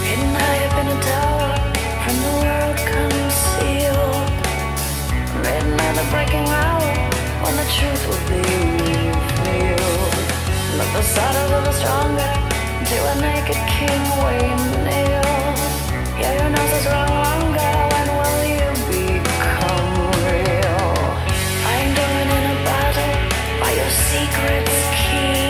Hidden high up in a tower from the world concealed. Midnight, the breaking hour when the truth will be revealed. But the shadows of the stronger to a naked king we kneel. Yeah, your nose is wrong longer. When will you become real? I'm going in a battle. Are your secrets key?